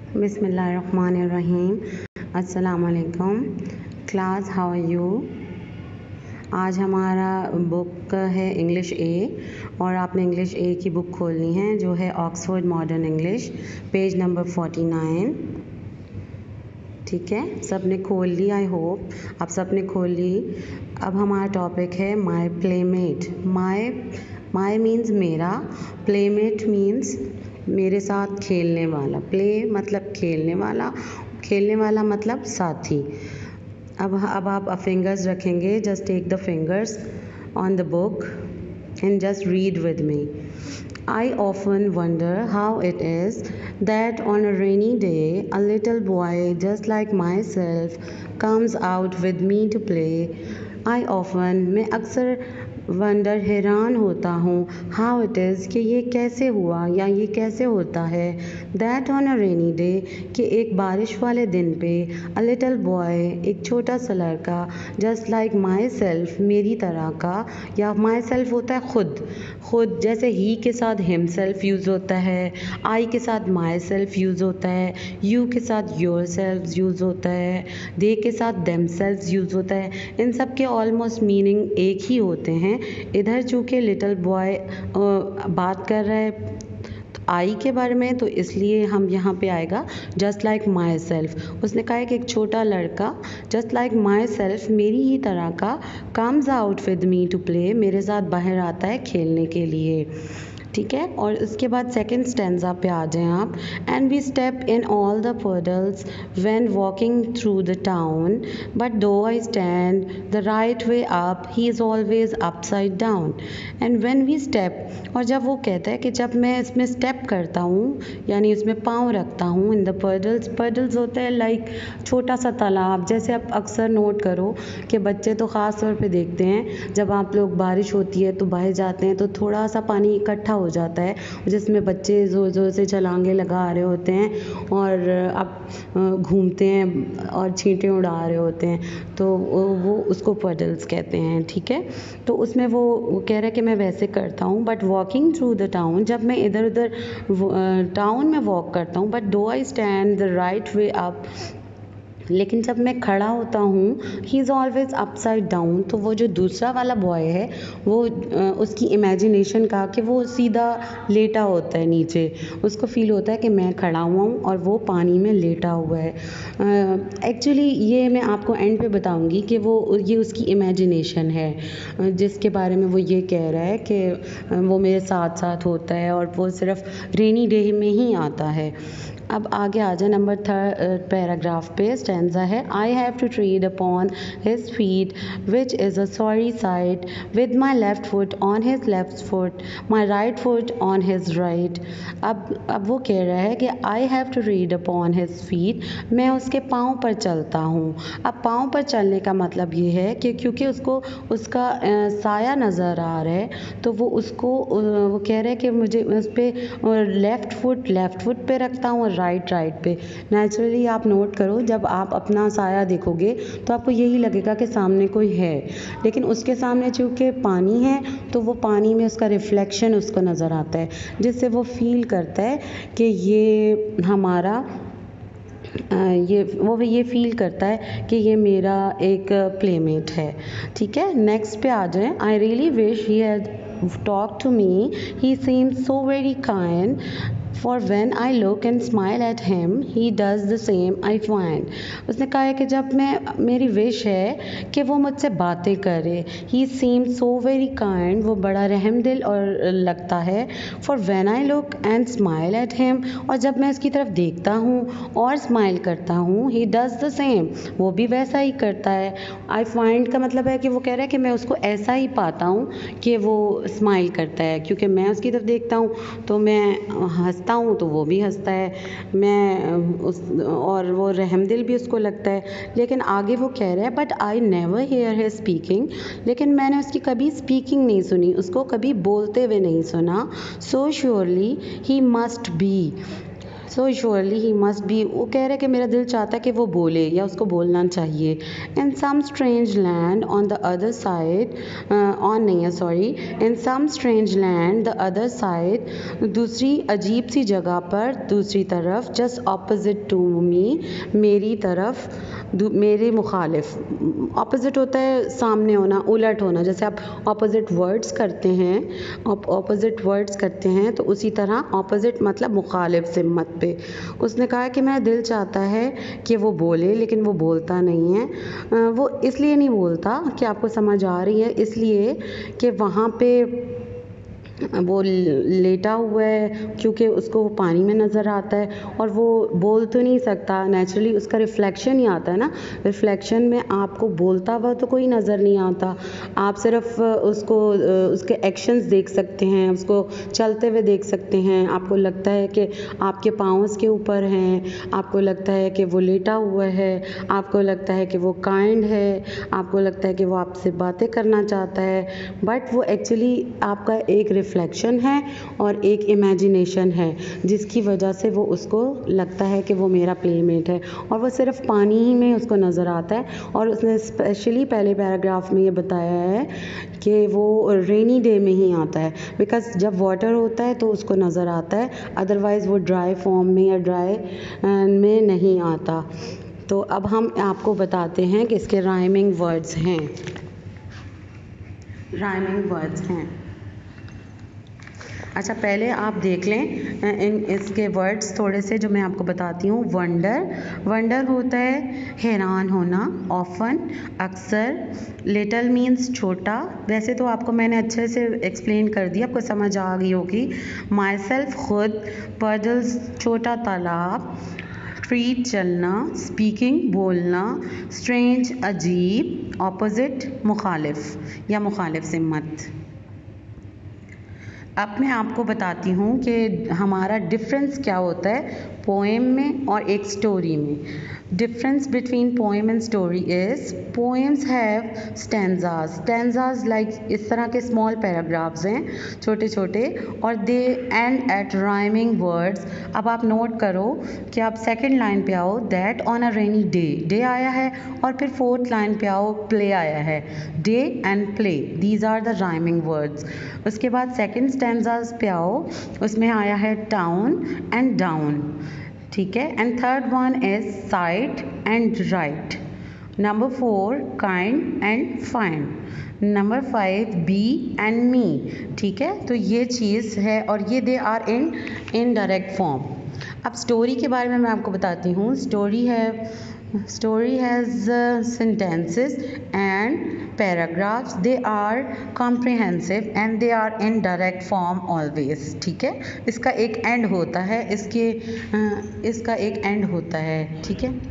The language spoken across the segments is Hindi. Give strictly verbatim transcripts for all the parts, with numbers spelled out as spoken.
बिस्मिल्लाहिर्रहमानिर्रहीम। अस्सलाम वालेकुम क्लास, हाउ आर यू। आज हमारा बुक है इंग्लिश ए और आपने इंग्लिश ए की बुक खोलनी है जो है Oxford modern English, page number forty nine. ठीक है, सब ने खोल ली, आई होप आप सब ने खोल ली। अब हमारा टॉपिक है my playmate. My my means मेरा, प्लेमेट मीन्स मेरे साथ खेलने वाला। प्ले मतलब खेलने वाला, खेलने वाला मतलब साथी। अब अब आप फिंगर्स रखेंगे, just take the fingers on the book and just read with me. I often wonder how it is that on a rainy day a little boy just like myself comes out with me to play. I often मैं अक्सर वंडर हैरान होता हूँ, हाउ इट इज़ कि ये कैसे हुआ या ये कैसे होता है, that on a rainy day कि एक बारिश वाले दिन पे अ लिटल बॉय एक छोटा सा लड़का, जस्ट लाइक माई सेल्फ मेरी तरह का, या माई सेल्फ होता है खुद खुद जैसे ही के साथ हिम सेल्फ यूज़ होता है, आई के साथ माई सेल्फ यूज़ होता है, यू के साथ योर सेल्फ यूज़ होता है, दे के साथ देम सेल्फ यूज़ होता है। इन सब के ऑलमोस्ट मीनिंग एक ही होते हैं। इधर चूँकि लिटिल बॉय बात कर रहा है आई के बारे में, तो इसलिए हम यहाँ पे आएगा जस्ट लाइक माई सेल्फ। उसने कहा है कि एक छोटा लड़का जस्ट लाइक माई सेल्फ मेरी ही तरह का comes out with me to play, मेरे साथ बाहर आता है खेलने के लिए। ठीक है, और उसके बाद सेकेंड स्टेंजा पे आ जाएं आप। And we step in all the puddles when walking through the town, but though I stand the right way up he is always upside down. And when we step, और जब वो कहता है कि जब मैं इसमें स्टेप करता हूँ यानी उसमें पाँव रखता हूँ, इन द पर्डल्स, पर्डल्स होता है लाइक छोटा सा तालाब। जैसे आप अक्सर नोट करो कि बच्चे तो ख़ास तौर पे देखते हैं जब आप लोग बारिश होती है तो बाहर जाते हैं तो थोड़ा सा पानी इकट्ठा हो जाता है जिसमें बच्चे ज़ोर ज़ोर से छलांगे लगा रहे होते हैं और आप घूमते हैं और छींटे उड़ा रहे होते हैं, तो वो उसको पर्डल्स कहते हैं। ठीक है, तो उसमें वो, वो कह रहा है कि मैं वैसे करता हूँ, but walking through the town, जब मैं इधर उधर टाउन में वॉक करता हूँ, but though I stand the right way up, लेकिन जब मैं खड़ा होता हूँ he is always upside down. तो वो जो दूसरा वाला बॉय है वो उसकी इमेजिनेशन का कि वो सीधा लेटा होता है नीचे, उसको फील होता है कि मैं खड़ा हुआ हूँ और वो पानी में लेटा हुआ है। एक्चुअली ये मैं आपको एंड पे बताऊँगी कि वो ये उसकी इमेजिनेशन है जिसके बारे में वो ये कह रहा है कि वो मेरे साथ साथ होता है और वो सिर्फ रेनी डे में ही आता है। अब आगे आ जाए नंबर थर्ड पैराग्राफ पे, स्टेंजा है I have to tread upon his feet which is a sorry sight with my left foot on his left foot my right foot on his right. अब अब वो कह रहा है कि I have to read upon his feet, मैं उसके पाँव पर चलता हूँ। अब पाँव पर चलने का मतलब ये है कि क्योंकि उसको उसका आ, साया नज़र आ रहा है, तो वो उसको वो कह रहा है कि मुझे उस पर लेफ़्ट फुट लेफ़्ट फुट पे रखता हूँ और राइट राइट पे। नेचुरली आप नोट करो, जब आप अपना साया देखोगे तो आपको यही लगेगा कि सामने कोई है, लेकिन उसके सामने चूँकि पानी है तो वो पानी में उसका रिफ्लेक्शन उसको नज़र आता है, जिससे वो फील करता है कि ये हमारा ये वो भी ये फील करता है कि ये मेरा एक प्लेमेट है। ठीक है, नेक्स्ट पे आ जाए। I really wish he had talked to me, he seems so very kind, for when I look and smile at him he does the same I find। उसने कहा है कि जब मैं, मेरी विश है कि वो मुझसे बातें करे, he seems so very kind, वो बड़ा रहम दिल और लगता है, for when I look and smile at him, और जब मैं उसकी तरफ देखता हूँ और स्माइल करता हूँ, he does the same, वो भी वैसा ही करता है। I find का मतलब है कि वो कह रहा है कि मैं उसको ऐसा ही पाता हूँ कि वो स्माइल करता है, क्योंकि मैं उसकी तरफ देखता हूँ तो मैं हंसता हूँ तो वो भी हंसता है, मैं उस और वो रहमदिल भी उसको लगता है। लेकिन आगे वो कह रहा है but I never hear his speaking, लेकिन मैंने उसकी कभी स्पीकिंग नहीं सुनी, उसको कभी बोलते हुए नहीं सुना। So surely he must be, so surely he must be, वो कह रहे कि मेरा दिल चाहता है कि वो बोले या उसको बोलना चाहिए। In some strange land on the other side, on नहीं है sorry, in some strange land the other side, दूसरी अजीब सी जगह पर, दूसरी तरफ, जस्ट ऑपोजिट टू मी, मेरी तरफ, मेरे मुखालिफ। ऑपोजिट होता है सामने होना, उलट होना, जैसे आप ऑपोजिट वर्ड्स करते हैं, ऑपोजिट वर्ड्स करते हैं तो उसी तरह ऑपोजिट मतलब मुखालिफ सिमत पे। उसने कहा कि मेरा दिल चाहता है कि वो बोले लेकिन वो बोलता नहीं है। वो इसलिए नहीं बोलता कि आपको समझ आ रही है, इसलिए कि वहाँ पे वो लेटा हुआ है क्योंकि उसको वो पानी में नज़र आता है और वो बोल तो नहीं सकता, नेचुरली उसका रिफ्लेक्शन ही आता है ना, रिफ्लेक्शन में आपको बोलता हुआ तो कोई नज़र नहीं आता, आप सिर्फ उसको उसके एक्शंस देख सकते हैं, उसको चलते हुए देख सकते हैं, आपको लगता है कि आपके पाँव उसके ऊपर हैं, आपको लगता है कि वो लेटा हुआ है, आपको लगता है कि वो काइंड है, आपको लगता है कि वो आपसे बातें करना चाहता है, बट वो एक्चुअली आपका एक रिफ्लेक्शन है और एक इमेजिनेशन है जिसकी वजह से वो उसको लगता है कि वो मेरा प्लेमेट है और वो सिर्फ पानी ही में उसको नज़र आता है। और उसने स्पेशली पहले पैराग्राफ में ये बताया है कि वो रेनी डे में ही आता है, बिकॉज़ जब वाटर होता है तो उसको नज़र आता है, अदरवाइज़ वो ड्राई फॉर्म में या ड्राई में नहीं आता। तो अब हम आपको बताते हैं कि इसके राइमिंग वर्ड्स हैं, राइमिंग वर्ड्स हैं। अच्छा पहले आप देख लें इन इसके वर्ड्स थोड़े से जो मैं आपको बताती हूँ। वंडर, वंडर होता है हैरान होना, ऑफन अक्सर, लिटिल मीन्स छोटा, वैसे तो आपको मैंने अच्छे से एक्सप्लेन कर दिया, आपको समझ आ गई होगी। माई सेल्फ खुद, पडल्स छोटा तालाब, ट्रीट चलना, स्पीकिंग बोलना, स्ट्रेंज अजीब, ऑपोजिट मुखालिफ या मुखालिफ सिमत। अब मैं आपको बताती हूँ कि हमारा डिफरेंस क्या होता है पोएम में और एक स्टोरी में। Difference between poem and story is poems have stanzas, stanzas like इस तरह के स्मॉल पैराग्राफ्स हैं छोटे छोटे, और they end at rhyming words. अब आप नोट करो कि आप सेकंड लाइन पे आओ, that on a rainy day, day आया है, और फिर फोर्थ लाइन पे आओ, प्ले आया है, day and play, these are the rhyming words. उसके बाद सेकंड स्टैंजाज पे आओ, उसमें आया है टाउन एंड डाउन, ठीक है, and third one is sight and right, number four kind and find, number five be and me, ठीक है। तो ये चीज़ है और ये they are in in direct form. अब स्टोरी के बारे में मैं आपको बताती हूँ। स्टोरी है story has uh, sentences and paragraphs, they are comprehensive and they are in direct form always, ठीक है। इसका एक एंड होता है, इसके इसका एक एंड होता है, ठीक है,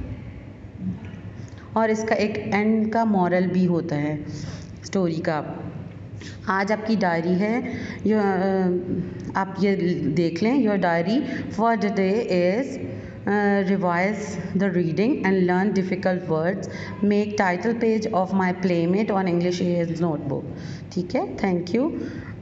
और इसका एक एंड का मॉरल भी होता है स्टोरी का। आज आपकी डायरी है, यो आप ये देख लें, your diary for the day is Uh, revise the reading and learn difficult words, make title page of my playmate on English A A's notebook, ठीक है। Thank you.